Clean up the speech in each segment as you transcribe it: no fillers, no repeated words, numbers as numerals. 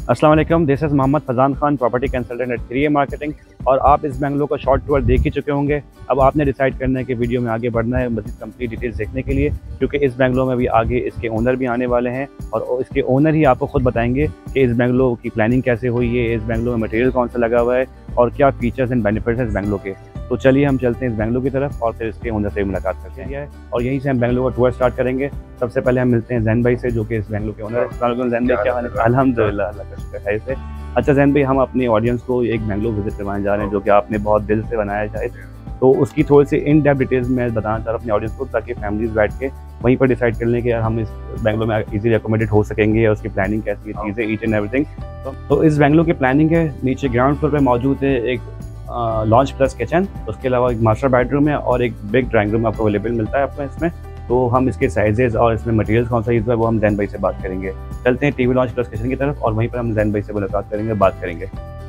अस्सलाम वालेकुम, this is Mohammad Fazan Khan, property consultant at 3A marketing. और आप इस बंगलो का शॉर्ट टूर देख ही चुके होंगे। अब आपने डिसाइड करना है कि वीडियो में आगे बढ़ना है मज़ीद कंप्लीट डिटेल्स देखने के लिए, क्योंकि इस बंगलो में भी आगे इसके ओनर भी आने वाले हैं और इसके ओनर ही आपको खुद बताएंगे कि इस बंगलो की प्लानिंग कैसे हुई है, इस बंगलो में मटेरियल कौन सा लगा हुआ है और क्या फ़ीचर्स एंड बेनिफिट्स हैं इस बंगलो के। तो चलिए हम चलते हैं इस बंगलो की तरफ और फिर इसके ओनर से मुलाकात करते हैं और यहीं से हम बंगलो का टूर स्टार्ट करेंगे। सबसे पहले हम मिलते हैं जैन भाई से, जो कि इस बंगलो के ओनर है। जैन भाई, क्या हाल है? अल्हम्दुलिल्लाह, अल्लाह का शुक्र है से। अच्छा जैन भाई, हम अपनी ऑडियंस को एक बंगलो विजिट करवाने जा रहे हैं जो कि आपने बहुत दिल से बनाया शायद, तो उसकी थोड़ी सी इन डेप्थ डिटेल्स में बताना चाह रहा हूँ अपनी ऑडियंस को, ताकि फैमिलीज बैठ के वहीं पर डिसाइड कर लें कि हम इस बंगलो में इजीली अकोमोडेट हो सकेंगे या उसकी प्लानिंग कैसी है, चीज़ें ईच एंड एवरीथिंग। तो इस बंगलो की प्लानिंग है, नीचे ग्राउंड फ्लोर पर मौजूद है एक लॉन्च प्लस किचन, उसके अलावा एक मास्टर बेडरूम है और एक बिग ड्राइंग रूम आपको अवेलेबल मिलता है आपको इसमें। तो हम इसके साइजेस और इसमें मटेरियल्स कौन सा यूज़ हुआ है वो हम जैन भाई से बात करेंगे। चलते हैं टीवी लॉन्च प्लस किचन की तरफ और वहीं पर हम जैन भाई से मुलाकात करेंगे, बात करेंगे।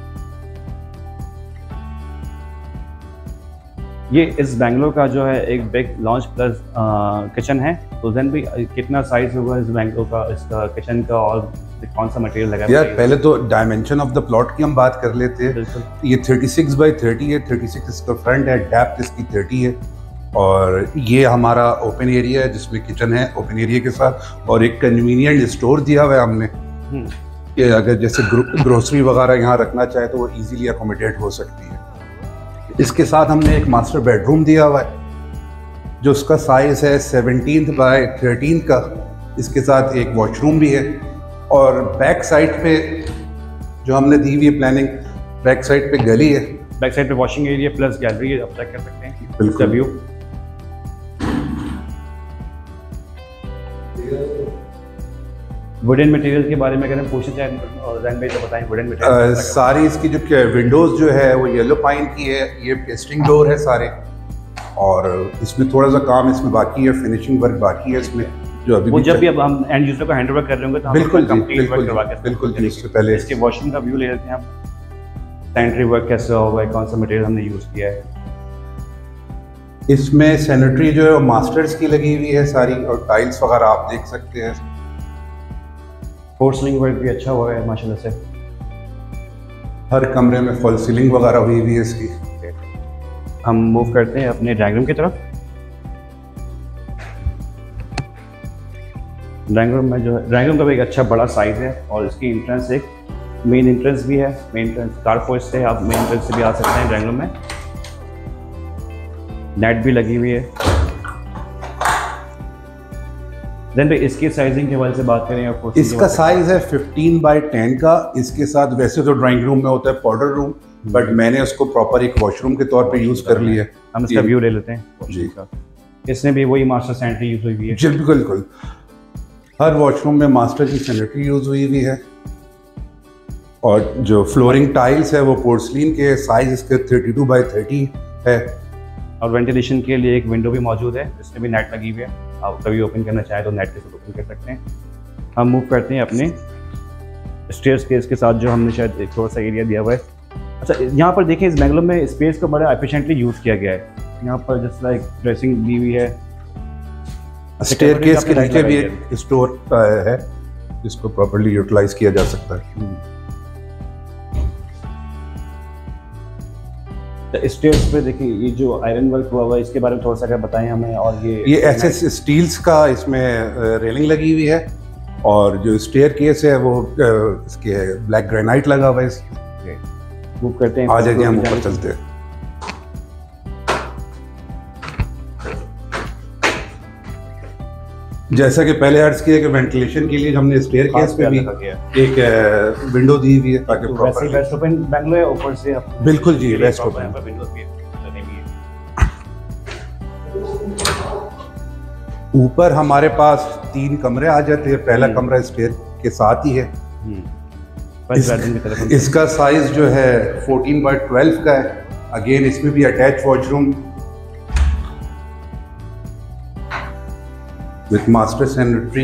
ये इस बंगलो का जो है एक बिग लॉन्च प्लस किचन है। तो जैन भाई, कितना साइज होगा इस बंगलो का, इसका किचन का, और कौन सा मटेरियल लगा है? यार पहले तो डायमेंशन ऑफ द प्लॉट की हम बात कर लेते हैं। ये 36 बाई 30 है, 36 इसका फ्रंट है, डेप्थ इसकी 30 है और ये हमारा ओपन एरिया है जिसमें किचन है ओपन एरिया के साथ, और एक कन्वीनियंट स्टोर दिया हुआ है हमने कि अगर जैसे ग्रोसरी वगैरह यहाँ रखना चाहे तो वो इजीली अकोमोडेट हो सकती है। इसके साथ हमने एक मास्टर बेडरूम दिया हुआ है जो उसका साइज है 17 बाई 13 का। इसके साथ एक वॉशरूम भी है और बैक साइड पे जो हमने दी हुई है प्लानिंग, बैक साइड पे गली है, बैक साइड पे वॉशिंग एरिया प्लस गैलरी है, आप चेक कर सकते हैं। बिल्कुल व्यू। वुडन मटेरियल के बारे में अगर हम पूछना चाहें और जैन भाई तो बताएं वुडन मटेरियल। सारी इसकी जो विंडोज जो है वो येलो पाइन की है, ये पेस्टिंग डोर है सारे, और इसमें थोड़ा सा काम इसमें बाकी है, फिनिशिंग वर्क बाकी है इसमें जो अभी वो जब भी अब हम एंड यूजर को हैंड ओवर कर रहे होंगे तो हम बिल्कुल कंप्लीट वर्क करवा के बिल्कुल जी। इससे पहले इसके वॉशरूम का व्यू ले लेते हैं हम। सैनिटरी वर्क कैसा होगा, कौन सा मटेरियल हमने यूज़ किया है। इसमें सैनिटरी जो है मास्टर्स की लगी हुई है सारी, और टाइल्स वगैरह आप देख सकते हैं। फोर सीलिंग वर्क भी अच्छा हुआ है माशाल्लाह से। हर कमरे में फॉल सीलिंग वगैरह हुई हुई है इसकी। हम मूव करते हैं अपने ड्राइंग रूम की तरफ। ड्राइंग रूम में जो है, ड्राइंग रूम का भी एक अच्छा बड़ा साइज है और इसकी एंट्रेंस एक मेन एंट्रेंस भी है। मेन एंट्रेंस कारपोर्ट से आप मेन एंट्रेंस से भी आ सकते हैं ड्राइंग रूम में। नेट भी लगी हुई है। देन भाई इसकी साइजिंग के हवाले से बात करें और इसका साइज है 15 बाई 10 का। इसके साथ वैसे तो ड्राइंग रूम में होता है पाउडर रूम, बट मैंने उसको प्रॉपर एक वॉशरूम के तौर पे यूज कर लिया है। हम इसका व्यू ले लेते हैं जी। इसमें भी वही मास्टर सैनिटरी यूज हुई है। जी बिल्कुल, हर वॉशरूम में मास्टर की सैनिटरी यूज हुई हुई है। और जो फ्लोरिंग टाइल्स है वो पोर्सलिन के, साइज इसके 32 बाई 30 है। और वेंटिलेशन के लिए एक विंडो भी मौजूद है जिसमें भी नेट लगी हुई है। आप कभी ओपन करना चाहें तो नेट के साथ ओपन कर सकते हैं। हम मूव करते हैं अपने स्टेयर्स केस के साथ, जो हमने शायद एक थोड़ा सा एरिया दिया हुआ है। अच्छा, यहाँ पर देखें इस बंगलो में स्पेस को बड़ा एफिशिएंटली यूज़ किया गया है। यहाँ पर जस्ट लाइक ड्रेसिंग दी हुई है। स्टेयर केस के नीचे भी एक स्टोर है जिसको प्रॉपर्ली यूटिलाइज किया जा सकता है। स्टेयर्स पे देखिए ये जो आयरन वर्क हुआ हुआ है, इसके बारे में थोड़ा सा क्या बताएं हमें। और ये एसएस स्टील्स का इसमें रेलिंग लगी हुई है और जो स्टेयर केस है वो इसके ब्लैक ग्रेनाइट लगा हुआ है। मूव करते हैं, आ जाइए हम ऊपर चलते हैं। जैसा कि पहले अर्ज किया कि वेंटिलेशन के लिए हमने स्टेयर केस पे भी एक विंडो दी हुई है ताकि प्रॉपर वेस्ट ओपन बंगलो है ऊपर से। बिल्कुल जी, वेस्ट ओपन। ऊपर हमारे पास 3 कमरे आ जाते हैं। पहला कमरा स्टेयर के साथ ही है। इसका साइज जो है 14 बाई 12 का है। अगेन इसमें भी attach washroom with master sanitary.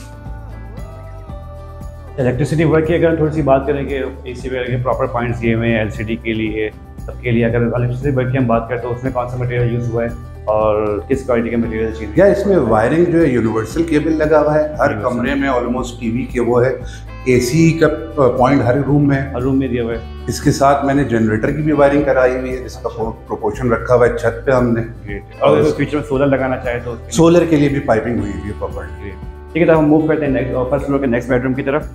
Electricity work की अगर थोड़ी सी बात करें कि एसी वगैरह के प्रॉपर पॉइंट्स दिए हुए हैं एलसीडी के लिए, सबके लिए। अगर इलेक्ट्रिसिटी वर्क की हम बात करें तो उसमें कौन सा मटेरियल यूज़ हुआ है और किस क्वालिटी का मटेरियल चीज़? या इसमें वायरिंग जो है यूनिवर्सल केबल लगा हुआ है। हर कमरे में ऑलमोस्ट टीवी के वो है AC का पॉइंट हर रूम में है। हर रूम में दिया हुआ है। इसके साथ मैंने जनरेटर की भी वायरिंग कराई हुई है, जिसका प्रोपोर्शन रखा हुआ है छत पे हमने। और अगर फ्यूचर में सोलर लगाना चाहे तो सोलर के लिए भी पाइपिंग हुई हुई है प्रॉपर्ली। ठीक है, तो हम मूव करते हैं नेक्स्ट फर्स्ट फ्लोर के नेक्स्ट बेडरूम की तरफ।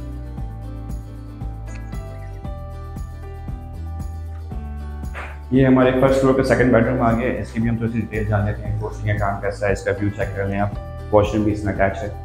ये हमारे फर्स्ट फ्लोर का सेकंड बेडरूम आ गया है। इसकी भी हम थोड़ी सी डिटेल जान लेते हैं। वॉशिंग का काम कैसा है, इसका व्यू चेक कर लें आप। वॉशरूम भी इसमें अटैच है।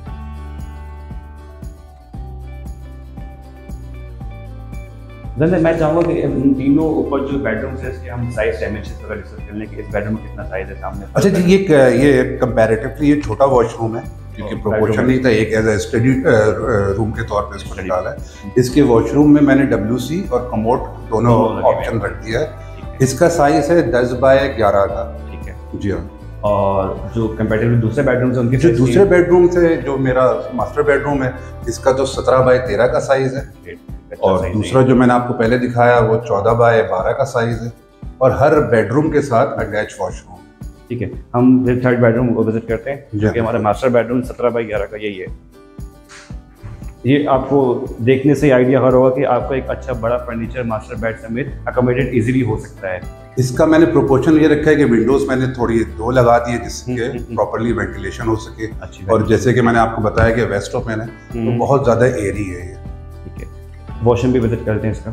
मैं चाहूँगा कि इन तीनों ऊपर जो बेडरूम्स है इसके हम साइज डायमेंशन वगैरह डिस्कस कर लें कि इस बेडरूम में कितना साइज है सामने। अच्छा जी, ये कंपैरेटिवली ये छोटा वॉशरूम है क्योंकि प्रोपोर्शन नहीं था, एक एज ए स्टडी रूम के तौर पे इसको निकाला है। इसके वॉशरूम में मैंने WC और कमोड दोनों ऑप्शन रख दिया है। इसका साइज है 10 बाय 11 का। ठीक है जी हाँ। और जो कंपैरेटिवली दूसरे बेडरूम से उनके दूसरे बेडरूम से जो मेरा मास्टर बेडरूम है इसका तो 17 बाय 13 का साइज है। और दूसरा जो मैंने आपको पहले दिखाया वो 14 बाय 12 का साइज है। और हर बेडरूम के साथ अटैच वॉशरूम। ठीक है, हम फिर थर्ड बेडरूम को विजिट करते हैं जो कि हमारा मास्टर बेडरूम 17 बाय 11 का यही है। ये आपको देखने से आइडिया हो रहा होगा कि आपको एक अच्छा बड़ा फर्नीचर मास्टर बेड समेत अकोमोडेट इजीली हो सकता है। इसका मैंने प्रोपोर्शन ये रखा है कि विंडोज मैंने थोड़ी 2 लगा दी है जिससे प्रॉपर्ली वेंटिलेशन हो सके। और जैसे कि मैंने आपको बताया कि वेस्ट ओपन है तो बहुत ज़्यादा एयरी है ये। ठीक है, वॉशरूम भी विजिट करते हैं इसका।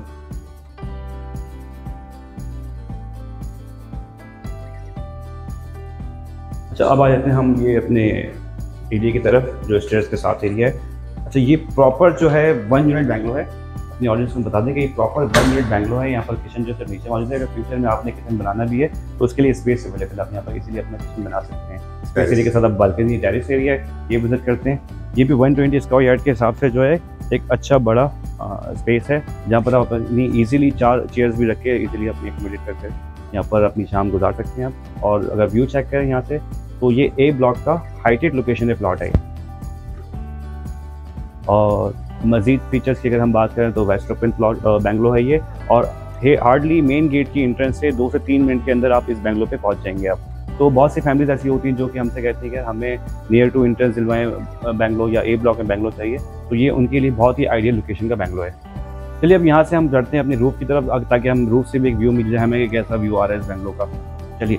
अच्छा, अब आ जाते हैं हम ये अपने एरिया की तरफ जो स्टेयर्स के साथ एरिया है। अच्छा, ये प्रॉपर जो है 1 यूनिट बैंगलो है। अपनी ऑडियंस को बता दें कि ये प्रॉपर 1 यूनिट बैंगलो है। यहाँ पर किचन जो है नीचे मौजूद है। अगर फ्यूचर में आपने किचन बनाना भी है तो उसके लिए स्पेस अवेलेबल है, आप यहाँ पर इसीलिए अपना किचन बना सकते हैं। स्पेस एरिया के साथ आप बालकनी टेरेस एरिया है ये विजिट करते हैं। ये भी 120 स्क्वायर यार्ड के हिसाब से जो है एक अच्छा बड़ा स्पेस है जहाँ पर आप अपनी ईजिली 4 चेयर्स भी रख के ईजिली अपनी एकोमोडेट करके यहाँ पर अपनी शाम गुजार सकते हैं आप। और अगर व्यू चेक करें यहाँ से तो ये A ब्लॉक का हाइटेड लोकेशन है प्लॉट है। और मज़ीद फीचर्स की अगर हम बात करें तो वेस्ट ओपन प्लॉट बैंगलो है ये। और हार्डली मेन गेट की एंट्रेंस से 2 से 3 मिनट के अंदर आप इस बैंगलो पे पहुंच जाएंगे आप। तो बहुत सी फैमिलीज ऐसी होती हैं जो कि हमसे कहती हैं कि हमें नियर टू एंट्रेंस दिलवाएं बैंगलो या A ब्लॉक में बैंगलो चाहिए, तो ये उनके लिए बहुत ही आइडियल लोकेशन का बैंगलो है। चलिए अब यहाँ से हम चढ़ते हैं अपने रूफ की तरफ ताकि हम रूफ से भी एक व्यू मिल जाए हमें कैसा व्यू आ रहा है इस बैंगलो का। चलिए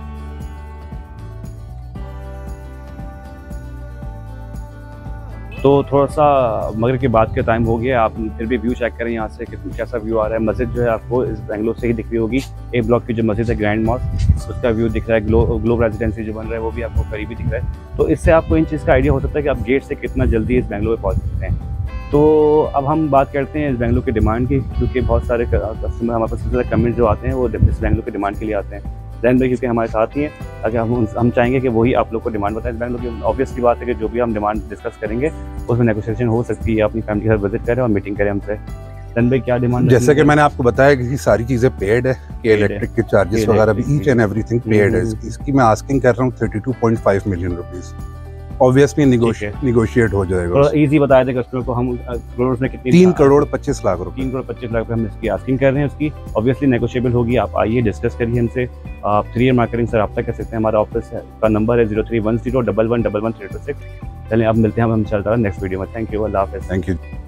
तो थोड़ा सा मगरिब के बाद का टाइम हो गया, आप फिर भी व्यू चेक करें यहाँ से कि कैसा व्यू आ रहा है। मस्जिद जो है आपको इस बैंगलोर से ही दिख रही होगी। A ब्लॉक की जो मस्जिद है ग्रैंड मॉस्क उसका व्यू दिख रहा है। ग्लोब रेजिडेंसी जो बन रहा है वो भी आपको करीबी दिख रहा है। तो इससे आपको इन चीज़ का आइडिया हो सकता है कि आप गेट से कितना जल्दी इस बैंगलोर में पहुँच सकते हैं। तो अब हम बात करते हैं इस बैंगलोर की डिमांड की, क्योंकि बहुत सारे कस्टमर हमारे पास सबसे ज़्यादा कमेंट जो आते हैं वो इस बैंगलोर की डिमांड के लिए आते हैं। जैन भाई क्योंकि हमारे साथ ही हैं, अगर हम चाहेंगे कि वही आप लोग को डिमांड बताएं इस बैंगलोर की। ऑब्वियसली बात है कि जो भी हम डिमांड डिस्कस करेंगे उसमें नेगोशिएशन हो सकती है। अपनी फैमिली के साथ विजिट करें और मीटिंग करें हमसे। जैन भाई क्या डिमांड? जैसे कि मैंने आपको बताया कि सारी चीज़ें पेड है कि इलेक्ट्रिक के चार्जेस वगैरह भी ईच एंड एवरीथिंग पेड है। इसकी मैं आस्किंग कर रहा हूँ 32.5 मिलियन रुपीज़। ऑब्वियसली निगोशिएट हो जाएगा। थोड़ा इजी बताया था कस्टमर को। हम करोड़ में कितनी 3 करोड़ 25 लाख रुपए 3 करोड़ 25 लाख रुपए हम इसकी आस्किंग कर रहे हैं। उसकी ऑब्वियसली नेगोशिएबल होगी। आप आइए डिस्कस करिए हमसे। आप 3 मार्केटिंग से रब्ता कर सकते हैं। हमारा ऑफिस का नंबर है 0310111136। चलिए अब मिलते हैं हम इंशाल्लाह नेक्स्ट वीडियो में। थैंक यू, अल्लाह हाफ़िज़। Thank you.